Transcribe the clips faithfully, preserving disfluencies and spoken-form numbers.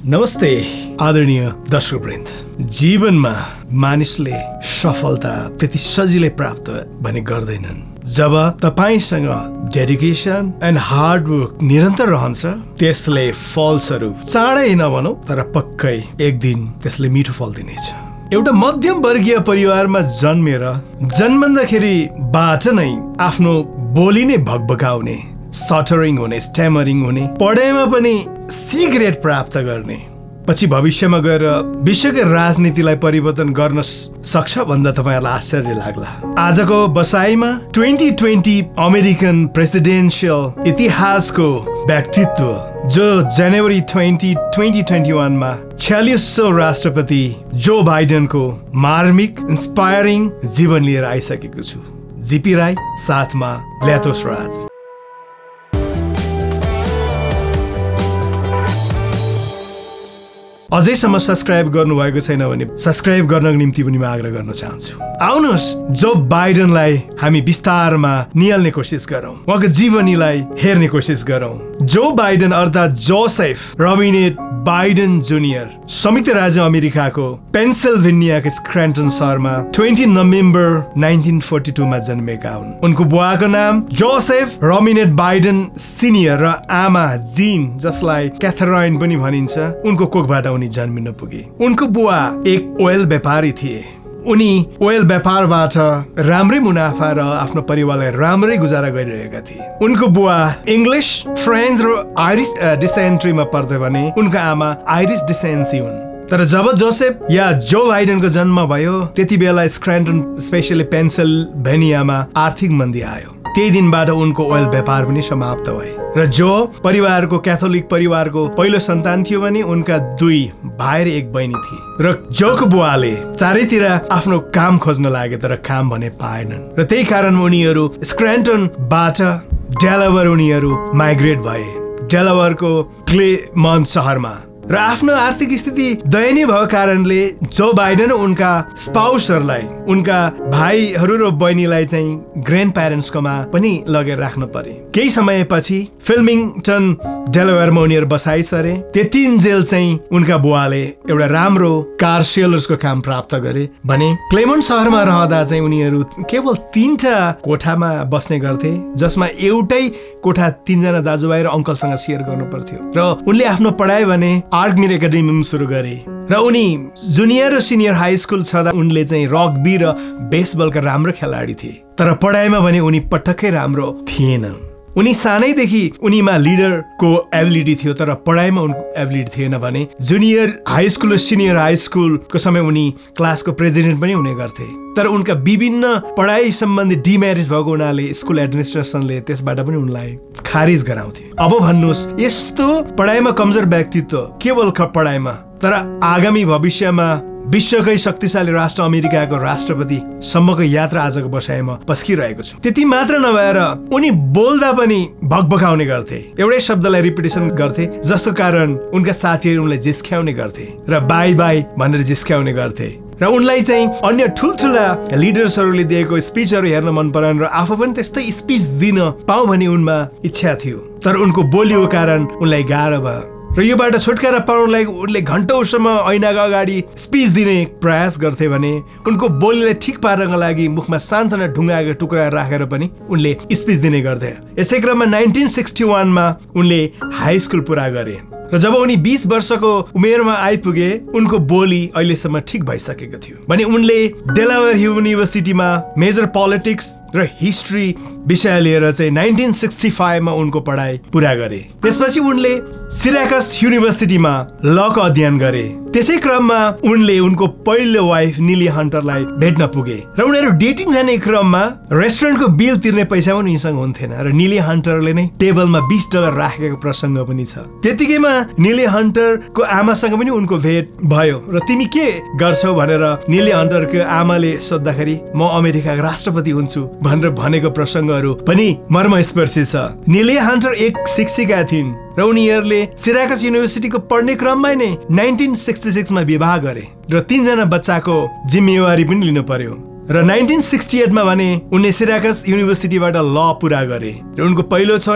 नमस्ते आदरणीय दर्शकवृन्द। जीवनमा मानिसले सफलता त्यति सजिलै प्राप्त भने गर्दैनन्। जब तपाईसँग डेडिकेसन एन्ड हार्ड वर्क निरन्तर रहन्छ त्यसले फलस्वरूप चाँडै नभनौं तर पक्कै एक दिन त्यसले मिठो फल दिनेछ। एउटा मध्यम वर्गीय परिवारमा जन्मेर जन्मँदाखेरिबाट नै आफ्नो बोली नै भकभकाउने, सटरिङ हुने, स्ट्यामरिङ हुने, पढाइमा पनि सी ग्रेड प्राप्त गर्ने, पछि भविष्यमा गएर विश्वकै राजनीतिलाई परिवर्तन गर्न सक्छ भन्दा तपाईहरुलाई आश्चर्य लाग्ला। आजको बसाइमा ट्वेन्टी ट्वेन्टी अमेरिकन प्रेसिडेन्शियल इतिहासको व्यक्तित्व जो जनवरी ट्वेन्टी ट्वेन्टी ट्वेन्टी वान मा छयालिसौं राष्ट्रपति जो बाइडेनको मार्मिक इन्स्पायरिङ जीवन लिएर आइसकेको छु। जीपी राई साथमा ल्याथोस राज। अझैसम्म सब्स्क्राइब गर्नुभएको छैन भने सब्स्क्राइब गर्नको निम्ति पनि म आग्रह गर्न चाहन्छु। आउनुहोस् जो बाइडेनलाई हामी विस्तारमा निहाल्ने कोसिस गरौँ, उहाँको जीवनीलाई हेर्ने कोसिस गरौँ। जो बाइडेन अर्थात् जोसेफ रोबिनेट बाइडेन जुनियर संयुक्त राज्य अमेरिकाको पेन्सिल्भेनियाको स्क्रैन्टन शहरमा twenty November nineteen forty two मा जन्मेका हुन्। उनको बुवाको नाम जोसेफ रोबिनेट बाइडेन सिनियर र आमा जिन जसलाई क्याथराइन पनि भनिन्छ, उनको कोखबाट उनी जन्मिन पुगे। उनको बुवा एक ओयल व्यापारी थिए। उनी ओयल व्यापारबाट राम्रै मुनाफा र आफ्नो परिवारलाई राम्रै गुजारा गरिरहेका थिए। उनको बुवा इङ्ग्लिस, फ्रेन्च र आइरिस डिसेन्ट्रीमा पर्थे भने उनको आमा आइरिस डिसेन्सी हुन्। तर जब जोसेफ या जो बाइडेनको जन्म भयो त्यति बेला स्क्रैन्टन स्पेशली पेन्सिल्भेनियामा आर्थिक मन्दी आयो। त्यही दिनबाट उनको ओयल व्यापार पनि समाप्त भए र जो परिवारको क्याथोलिक परिवारको पहिलो सन्तान थियो भने उनका दुई भाइ र एक बहिनी थिए। र जोको बुवाले चारैतिर आफ्नो काम खोज्न लागे तर काम भने पाएनन् र त्यही कारण उनीहरू स्क्रैन्टनबाट डेलावेयर उनीहरू माइग्रेट भए। डेलावेयरको क्लेमन्ट शहरमा र आफ्नो आर्थिक स्थिति दयनीय भएको कारणले जो बाइडेन उनका स्पाउसहरूलाई, उनका भाइहरू र बहिनीलाई चाहिँ ग्रान्ड प्यारेन्ट्सकोमा पनि लगेर राख्न परे। केही समयपछि फिल्मिङटन डेलावेयरमा उनीहरू बसाइ सरे। त्यतिन्जेल चाहिँ उनका बुवाले एउटा राम्रो कार सेलर्सको काम प्राप्त गरे भने क्लेमन्ट शहरमा रहँदा चाहिँ उनीहरू केवल तीनटा कोठामा बस्ने गर्थे, जसमा एउटै कोठा तीनजना दाजुभाइ र अङ्कलसँग सेयर गर्नु पर्थ्यो। र उनले आफ्नो पढाइ भने आर्कमिर एकाडेमीमा सुरु गरे र उनी जुनियर र सिनियर हाई स्कुल छँदा उनले चाहिँ रग्बी र बेसबलका राम्रो खेलाडी थिए। तर पढाइमा भने उनी पटक्कै राम्रो थिएन। उनी सानैदेखि उनीमा लिडरको एबिलिटी थियो तर पढाइमा उनको एबिलिटी थिएन भने जुनियर हाई स्कुल र सिनियर हाई स्कुलको समय उनी क्लासको प्रेसिडेन्ट पनि हुने गर्थे। तर उनका विभिन्न पढाइ सम्बन्धी डिमेरिट्स भएको हुनाले स्कुल एडमिनिस्ट्रेसनले त्यसबाट पनि उनलाई खारिज गराउँथे। अब भन्नुहोस्, यस्तो पढाइमा कमजोर व्यक्तित्व केवल पढाइमा तर आगामी भविष्यमा विश्वकै शक्तिशाली राष्ट्र अमेरिकाको राष्ट्रपति सम्मको यात्रा आजको बसाइमा पस्किरहेको छु। त्यति मात्र नभएर उनी बोल्दा पनि भकभकाउने गर्थे, एउटै शब्दलाई रिपिटेसन गर्थे, जसको कारण उनका साथीहरू उनलाई जिस्क्याउने गर्थे र बाई बाई भनेर जिस्क्याउने गर्थे। र उनलाई चाहिँ अन्य ठुल्ठुला लिडर्सहरूले दिएको स्पिचहरू हेर्न मन परेन र आफू पनि त्यस्तै स्पिच दिन पाऊँ भन्ने उनमा इच्छा थियो। तर उनको बोलीको कारण उनलाई गाह्रो भयो र योबाट छुटकारा पाउनलाई उनले घण्टौँसम्म ऐनाको अगाडि स्पिच दिने प्रयास गर्थे भने उनको बोलीलाई ठिक पार्नको लागि मुखमा सानसाना ढुङ्गाको टुक्रा राखेर पनि उनले स्पिच दिने गर्थे। यसै क्रममा नाइन्टिन सिक्सटी वान मा उनले हाई स्कुल पुरा गरे र जब उनी बीस वर्षको उमेरमा आइपुगे उनको बोली अहिलेसम्म ठिक भइसकेको थियो भने उनले डेलावेयर युनिभर्सिटीमा मेजर पोलिटिक्स र हिस्ट्री विषय लिएर चाहिँ नाइन्टिन सिक्सटी फाइभ मा उनको पढाइ पुरा गरे। त्यसपछि उनले सिराकस युनिभर्सिटीमा लको अध्ययन गरे। त्यसै क्रममा उनले उनको पहिलो वाइफ निली हन्टरलाई भेट्न पुगे र उनीहरू डेटिङ जाने क्रममा रेस्टुरेन्टको बिल तिर्ने पैसा पनि उनीसँग हुन्थेन र निली हन्टरले नै टेबलमा बीस डलर राखेको प्रसङ्ग पनि छ। त्यतिकैमा निली हन्टरको आमासँग पनि उनको भेट भयो र तिमी के गर्छौ भनेर निली हन्टरको आमाले सोद्धाखेरि म अमेरिकाको राष्ट्रपति हुन्छु भनेर भनेको प्रसङ्गहरू पनि मर्मस्पर्शी छ। निली हन्टर एक शिक्षिका थिइन् र उनीहरूले सिराकस युनिभर्सिटीको पढ्ने क्रममा नै नाइन्टिन सिक्सटी सिक्स मा विवाह गरे र तीनजना बच्चाको जिम्मेवारी पनि लिनु पर्यो। र नाइन्टिन सिक्सटी एट मा भने उनले सिराकस युनिभर्सिटीबाट ल पुरा गरे र उनको पहिलो छोरा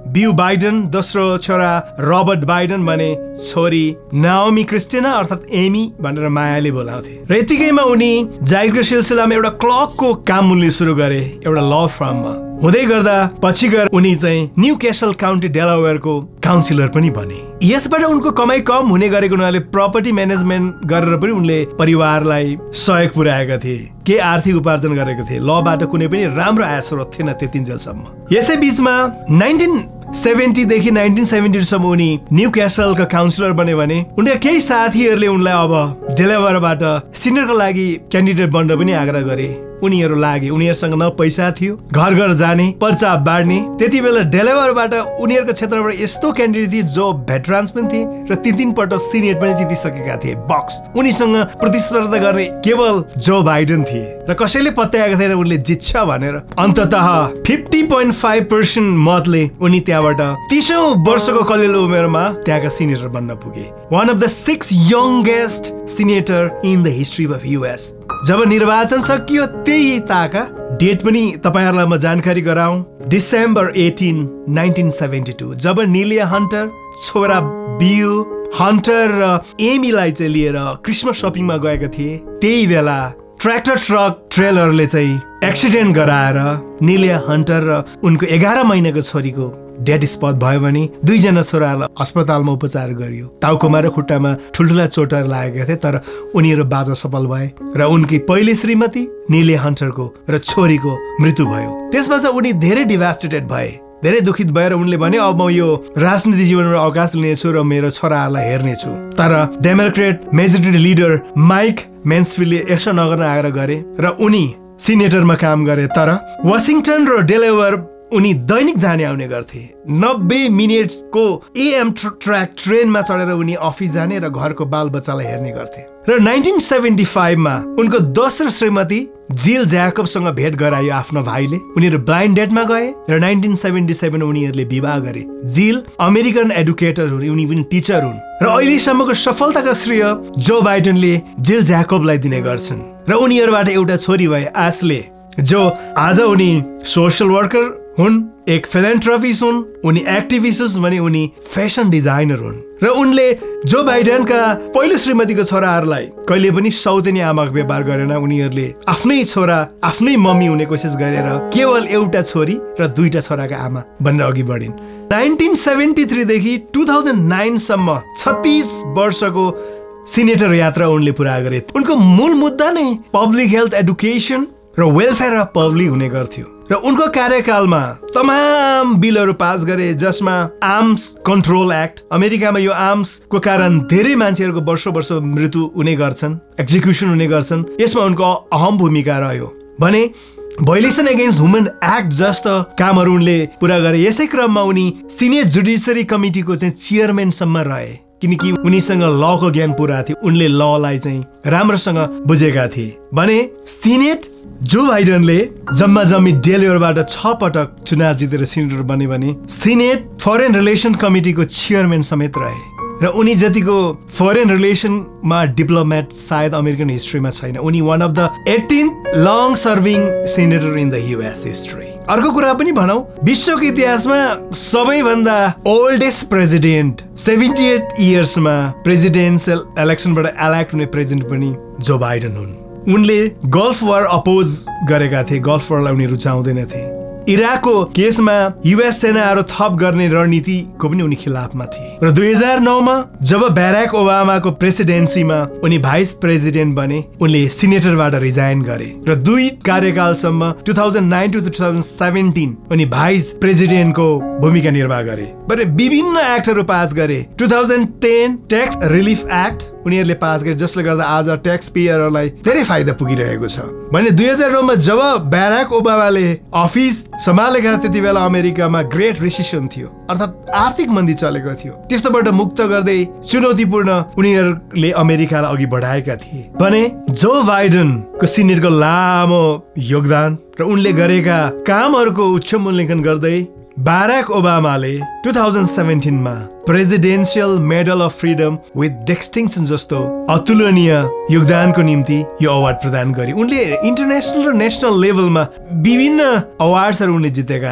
बिउ बाइडन, दोस्रो छोरा रबर्ट बाइडन भने छोरी नाओमी क्रिस्टिना अर्थात् एमी भनेर मायाले बोलाउँथे। र यतिकैमा उनी जागिरको सिलसिलामा एउटा क्लर्कको काम उनले सुरु गरे एउटा ल फर्ममा। हुँदै गर्दा पछि गएर उनी चाहिँ न्यू क्यासल काउन्टी डेलावेयरको काउन्सिलर पनि बने। यसबाट उनको कमाई कम हुने गरेको हुनाले प्रपर्टी म्यानेजमेन्ट गरेर पनि उनले परिवारलाई सहयोग पुर्याएका थिए, के आर्थिक उपार्जन गरेका थिए। लबाट कुनै पनि राम्रो आय स्रोत थिएन त्यतिन्जेलसम्म। यसै बीचमा नाइन्टिन सेभेन्टी देखि नाइन्टिन सेभेन्टी सम्म उनी न्यू क्यासलका काउन्सिलर बने भने उनका केही साथीहरूले उनलाई अब डेलावेयरबाट सिनेटरको लागि क्यान्डिडेट बन्न पनि आग्रह गरे। उनीहरू लागे। उनीहरूसँग न पैसा थियो, घर घर जाने, पर्चा बाँड्ने। त्यति बेला डेलावेयरबाट उनीहरूको क्षेत्रबाट यस्तो क्यान्डिडेट थिए जो भेटरान्स पनि थिए र तीन तीन पल्ट सिनेट पनि जितिसकेका थिए बक्स। उनीसँग प्रतिस्पर्धा गर्ने केवल जो बाइडन थिए र कसैले पत्याएका थिएन उनले जित्छ भनेर। अन्ततः फिफ्टी पोइन्ट फाइभ पर्सेन्ट मतले उनी त्यहाँबाट तीसौं वर्षको कलिलो उमेरमा त्यहाँका सिनेटर बन्न पुगे। One of the six youngest senator in the history of US. जब निर्वाचन सकियो त्यही ताका डेट पनि तपाईहरुलाई म जानकारी गराउँ। December eighteen nineteen seventy two जब नीलिया हन्टर छोरा बिउ हन्टर र एमीलाई चाहिँ लिएर क्रिसमस शपिङमा गएका थिए, त्यही बेला ट्र्याक्टर ट्रक ट्रेलरले चाहिँ एक्सिडेन्ट गराएर नीलिया हन्टर र उनको एघार महिनाको छोरीको डेड स्पट भयो भने दुईजना छोराहरूलाई अस्पतालमा उपचार गरियो। टाउकोमा र खुट्टामा ठुल्ठुला चोटहरू लागेका थिए तर उनीहरू बाँच्न सफल भए र उनकी पहिली श्रीमती नीलिया हन्टरको र छोरीको मृत्यु भयो। त्यसपछि उनी धेरै डिभास्टेटेड भए, धेरै दुखित भएर उनले भने अब म यो राजनीति जीवनमा अवकाश लिनेछु र मेरो छोराहरूलाई हेर्नेछु। तर डेमोक्रेट मेजोरिटी लिडर माइक मेन्सफिल्डले यसो नगर्न आग्रह गरे र उनी सिनेटरमा काम गरे। तर वाशिङटन र डेलावेयर उनी दैनिक जाने आउने गर्थे। नब्बे मिनटको एएम ट्र्याक ट्रेनमा चढेर उनी अफिस जाने र घरको बाल बच्चालाई हेर्ने गर्थे। र नाइन्टिन सेभेन्टी फाइभ मा उनको दोस्रो श्रीमती जिल ज्याकबसँग भेट गरायो आफ्नो भाइले। उनीहरू ब्लाइन्ड डेटमा गए र नाइन्टिन सेभेन्टी सेभेन उनीहरूले विवाह गरे। जिल अमेरिकन एडुकेटर हुन्, उनी पनि टिचर हुन् र अहिलेसम्मको सफलताको श्रेय जो बाइडनले जिल ज्याकबलाई दिने गर्छन्। र उनीहरूबाट एउटा छोरी भए एस्ले, जो आज उनी सोशल वर्कर हुन्, एक फिलान्थ्रोपिस्ट हुन्, उनी एक्टिभिस्ट भने उनी फेसन डिजाइनर हुन्। र उनले जो बाइडनका पहिलो श्रीमतीको छोराहरूलाई कहिले पनि सौतेनी आमाको व्यवहार गरेन। उनीहरूले आफ्नै छोरा आफ्नै मम्मी हुने कोसिस गरेर केवल एउटा छोरी र दुईटा छोराका आमा बनेर अघि बढिन्। नाइन्टिन सेभेन्टी थ्री देखि टु थाउजन्ड नाइन सम्म छत्तीस वर्षको सिनेटर यात्रा उनले पुरा गरे। उनको मूल मुद्दा नै पब्लिक हेल्थ एडुकेसन र वेलफेयर अफ पब्लिक हुने गर्थ्यो। र उनको कार्यकालमा तमाम बिलहरू पास गरे जसमा आर्म्स कन्ट्रोल एक्ट, अमेरिकामा यो आर्म्सको कारण धेरै मान्छेहरूको वर्षौं वर्ष मृत्यु हुने गर्छन्, एक्जिक्युसन हुने गर्छन्, यसमा उनको अहम भूमिका रह्यो भने भायोलेसन अगेन्स्ट ह्युमन एक्ट जस्तो कामहरू उनले पुरा गरे। यसै क्रममा उनी सिनियर जुडिसियरी कमिटीको चाहिँ चेयरम्यानसम्म रहे किनकि उनीसँग लको ज्ञान पुरा थियो। उनले ललाई चाहिँ राम्रोसँग बुझेका थिए भने सिनेट जो बाइडनले जम्मा जम्मी डेलावेयरबाट छ पटक चुनाव जितेर सिनेटर बने भने सिनेट फरेन रिलेसन कमिटीको चेयरम्यान समेत रहे र उनी जतिको फरेन रिलेसनमा डिप्लोमेट सायद अमेरिकन हिस्ट्रीमा छैन। उनी one of the eighteen long serving senator in the US history. अर्को कुरा पनि भनौं, विश्वको इतिहासमा सबैभन्दा ओल्डेस्ट प्रेसिडेन्ट सेभेन्टी एट इयर्समा प्रेसिडेन्सियल इलेक्सनबाट इलेक्ट हुने प्रेसिडेन्ट पनि जो बाइडन हुन्। उनले गल्फ वार अपोज गरेका थिए, गल्फ वारलाई उनी रुचाउँदैनथे। इराकको केसमा युएस सेनाहरू थप गर्ने रणनीतिको पनि उनी खिलाफमा थिए। र दुई हजार नौ मा जब ब्याराक ओबामाको प्रेसिडेन्सीमा उनी भाइस प्रेसिडेन्ट बने उनले सिनेटरबाट रिजाइन गरे र दुई कार्यकालसम्म two thousand nine to two thousand seventeen उनी भाइस प्रेसिडेन्टको भूमिका निर्वाह गरे। भने विभिन्न एक्टहरू पास गरे। Two thousand ten tax relief act उनीहरूले पास गरे जसले गर्दा आज ट्याक्स पेयरहरूलाई धेरै फाइदा पुगिरहेको छ। भने दुई हजार नौ मा जब ब्याराक ओबामाले अफिस सम्हालेका त्यति बेला अमेरिकामा ग्रेट रिसेसन थियो, अर्थात् आर्थिक मन्दी चलेको थियो। त्यस्तोबाट मुक्त गर्दै चुनौतीपूर्ण उनीहरूले अमेरिकालाई अघि बढाएका थिए। भने जो बाइडनको सिनेटको लामो योगदान र उनले गरेका कामहरूको उच्च मूल्याङ्कन गर्दै ब्याराक ओबामाले टु थाउजन्ड सेभेन्टिन मा presidential medal of freedom with distinction जस्तो अतुलनीय योगदानको निम्ति यो अवार्ड प्रदान गरे। उनले इन्टरनेसनल र नेसनल लेभलमा विभिन्न अवार्ड्सहरू उनले जितेका छन्।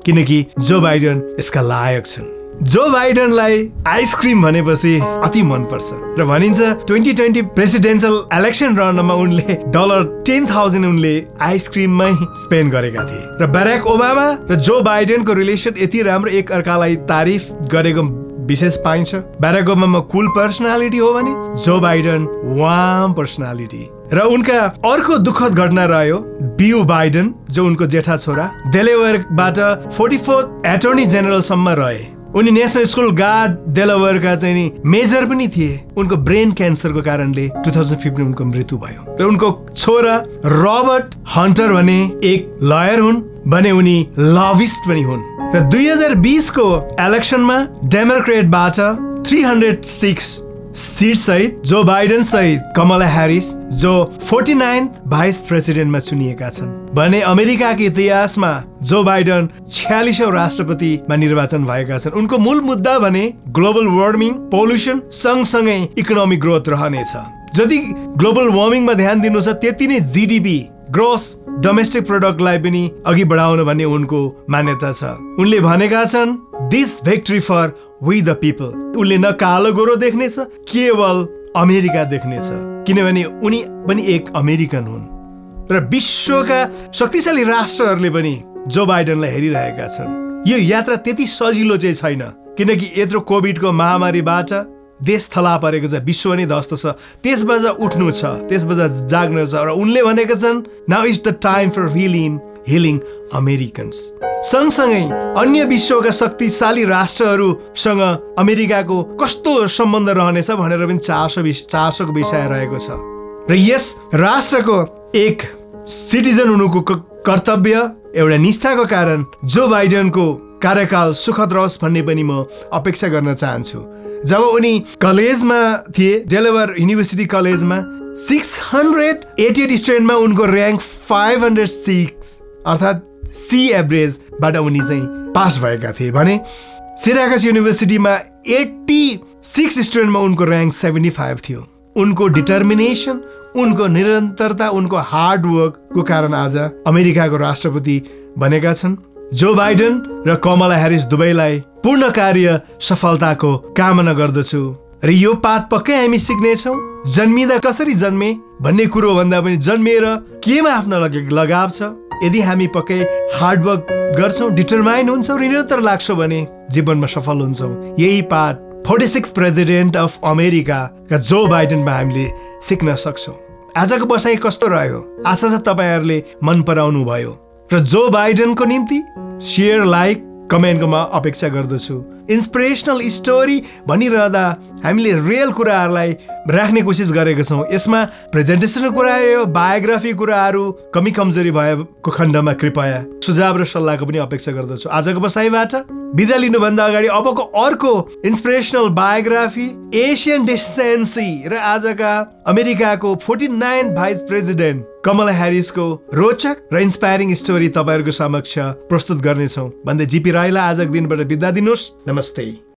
किनकि जो बाइडेन यसका लायक छन्। जो बाइडेनलाई आइसक्रिम भनेपछि अति मन पर्छ र भनिन्छ ट्वेन्टी ट्वेन्टी प्रेसिडेन्सियल इलेक्सन लड्नमा उनले डलर टेन थाउजन्ड उनले आइसक्रिममै स्पेन्ड गरेका थिए र ब्याराक ओबामा र जो बाइडेनको रिलेसन यति राम्रो एक अर्कालाई तारिफ गरेको विशेष पाइन्छ। ब्याराक ओबामा कुल पर्सनालिटी हो भने जो बाइडेन वार्म पर्सनालिटी। र उनका अर्को दुःखद घटना रह्यो बिउ बाइडेन जो उनको जेठा छोरा डेलावेयरबाट फोर्टी फोर्थ एटर्नी जेनरल सम्म रहे। उनी नेशनल स्कुल गार्ड डेलावेयरका चाहिँ नि मेजर पनि थिए। उनको ब्रेन क्यान्सरको कारणले टु थाउजन्ड फिफ्टिन उनको मृत्यु भयो र उनको छोरा रबर्ट हन्टर भने एक लयर हुन् भने उनी लभिस्ट पनि हुन् र दुई हजार बिसको इलेक्सनमा डेमोक्रेटबाट थ्री हन्ड्रेड सिक्स सीट सहित जो बाइडेन सहित कमला ह्यारिस जो फोर्टी नाइन्थ भाइस प्रेसिडेन्टमा चुनिएका छन् भने अमेरिकाको इतिहासमा जो बाइडेन छयालिसौं राष्ट्रपतिमा निर्वाचन भएका छन्। उनको मूल मुद्दा भने ग्लोबल वार्मिङ पोल्युसन सँगसँगै इकोनोमिक ग्रोथ रहनेछ। जति ग्लोबल वार्मिङमा ध्यान दिनु छ त्यति नै जीडीपी ग्रोस डोमेस्टिक प्रोडक्टलाई पनि अघि बढाउनु भन्ने उनको मान्यता छ। उनले भनेका छन् this victory for we the people. उनले न कालो गोरो देख्नेछ केवल अमेरिका देख्नेछ किनभने उनी पनि एक अमेरिकन हुन् र विश्वका शक्तिशाली राष्ट्रहरूले पनि जो बाइडेनलाई हेरिरहेका छन्। यो यात्रा त्यति सजिलो चाहिँ छैन किनकि यत्रो कोभिडको महामारीबाट देश थला परेको छ, विश्व नै ध्वस्त छ, त्यसबाट उठ्नु छ, त्यसबाट जाग्नु छ र उनले भनेका छन् now is the time for healing healing Americans. सँगसँगै अन्य विश्वका शक्तिशाली राष्ट्रहरूसँग अमेरिकाको कस्तो सम्बन्ध रहनेछ भनेर पनि चासो चासोको विषय रहेको छ र यस राष्ट्रको एक सिटिजन हुनुको कर्तव्य एउटा निष्ठाको कारण जो बाइडेनको कार्यकाल सुखद रहोस् भन्ने पनि म अपेक्षा गर्न चाहन्छु। जब उनी कलेजमा थिए डेलावेयर युनिभर्सिटी कलेजमा सिक्स हन्ड्रेड एटी एट स्टुडेन्टमा उनको र्याङ्क फाइभ हन्ड्रेड सिक्स अर्थात् सी एभरेजबाट उनी चाहिँ पास भएका थिए भने सिराकस युनिभर्सिटीमा एट्टी सिक्स स्टुडेन्टमा उनको र्याङ्क सेभेन्टी फाइभ थियो। उनको डिटर्मिनेसन उनको निरन्तरता उनको हार्डवर्कको कारण आज अमेरिकाको राष्ट्रपति बनेका छन्। जो बाइडेन र कमला ह्यारिस दुवैलाई पूर्ण कार्य सफलताको कामना गर्दछु र यो पाठ पक्कै हामी सिक्नेछौँ। जन्मिँदा कसरी जन्मे भन्ने कुरो भन्दा पनि जन्मिएर केमा आफ्नो लगाव छ यदि हामी पक्कै हार्डवर्क गर्छौँ डिटरमाइन हुन्छौँ र निरन्तर लाग्छौँ भने जीवनमा सफल हुन्छौँ। यही पाठ फोर्टी सिक्स प्रेसिडेन्ट अफ अमेरिकाका जो बाइडेनमा हामीले सिक्न सक्छौँ। आजको बसाइ कस्तो रह्यो आशा छ तपाईँहरूले मन पराउनु भयो र जो बाइडेनको निम्ति सेयर लाइक कमेन्टको म अपेक्षा गर्दछु। इन्सपिरेसनल स्टोरी भनिरहँदा हामीले रियल कुराहरूलाई राख्ने कोसिस गरेका छौँ। यसमा प्रेजेन्टेसनको कुराहरू बायोग्राफी कुराहरू कमी कमजोरी भएको खण्डमा कृपया सुझाव र सल्लाहको पनि अपेक्षा गर्दछु। आजको बसाइबाट बिदा लिनुभन्दा अगाडि अबको अर्को इन्सपिरेसनल बायोग्राफी एसियन डिसेन्सी र आजका अमेरिकाको forty ninth vice president Kamala ह्यारिसको रोचक र इन्सपायरिङ स्टोरी तपाईँहरूको समक्ष प्रस्तुत गर्नेछौँ भन्दै जिपी राईलाई आजको दिनबाट बिदा दिनुहोस्। नमस्ते।